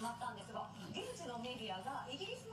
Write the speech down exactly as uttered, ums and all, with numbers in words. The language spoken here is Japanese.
まったんですが、現地のメディアがイギリス